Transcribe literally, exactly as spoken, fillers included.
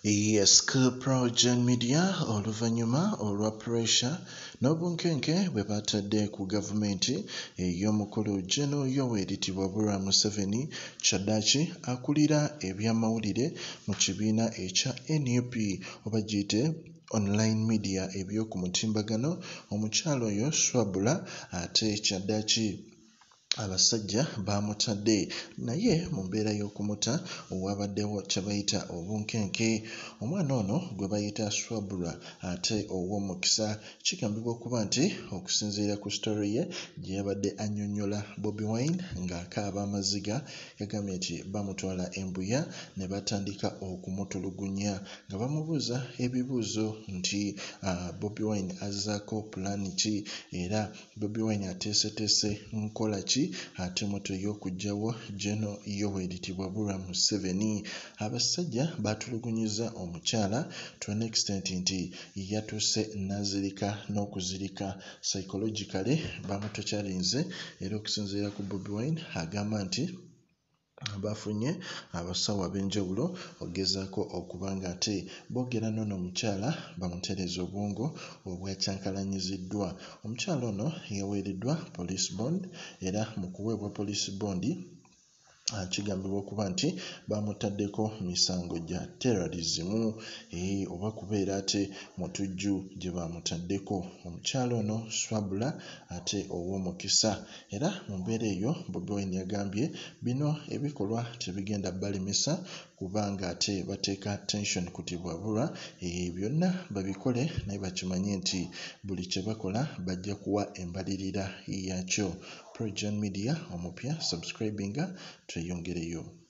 Yes, PROJOURN media oluvannyuma olwa pressure n'obunkenke bwe batadde ku gavumenti ey'omukulu Gen. Yoweri Swaburah Museveni Kyaddaaki akulira ebyamawulire mu kibiina ekya N U P oba giyite online media eby'oku mutimbagano omukyalo oyo Swaburah ate Kyaddaaki abasajja bamutadde naye mu mbeera y'okumuta owabaddewo kye bayita obunkenke. Omwana ono gwe bayita Swabrah ate Owomukisa kigambibwa okuba nti okusinziira ku story ye gye yabadde annyonnyola Bobi Wine ng'akaaba amaziga yagambye nti bamutwala e Mbuya ne batandika okumutulugunya nga bamubuuza ebibuuzo nti uh, Bobi Wine azzaako pulaani ki era Bobi Wine ateeseteese nkola ki ate moto y'okugyawo Gen. Yoweri Swaburah Museveni. Abasajja batulugunyiza omukyala to an extent nti yatuuse n'azirika n'okuzirika psychologically bamutokyalinze era okusinziira ku Bobi Wine agamba nti bafunye abasawo ab'enjawulo ogezaako okuba nga ate boogera n'ono omukyala bamutereeza obwongo obwakyankalanyiziddwa. Omukyala ono yaweereddwa police bond era mu kuweebwa police bond kigambibwa okuba nti bamutaddeko misango gya terrorism ee oba kubeera ate mutujju gye bamutaddeko. Omukyala ono Swabrah ate Owomukisa era mu mbeera eyo Bobi Wine yagambye bino ebikolwa tebigenda balemesa kubanga ate bateeka tension ku Swaburah ee byonna babikole naye bakimanye nti buli kye bakola bajja kuwa embalirira yaakyo. PROJOURN media omupya subscribinga tweyongereyo.